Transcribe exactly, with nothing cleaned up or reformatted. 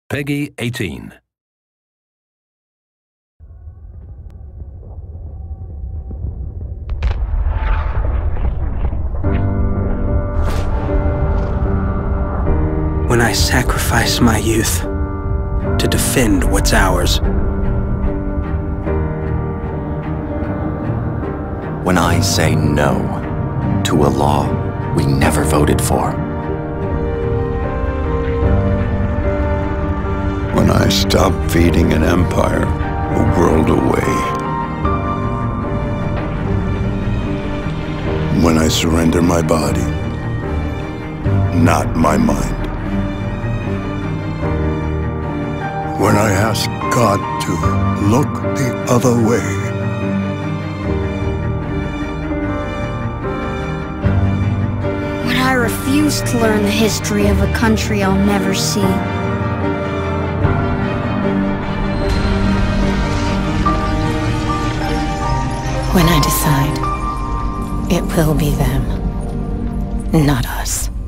Peggy eighteen. When I sacrifice my youth to defend what's ours. When I say no to a law we never voted for. When I stop feeding an empire a world away. When I surrender my body, not my mind. When I ask God to look the other way. When I refuse to learn the history of a country I'll never see. When I decide, it will be them, not us.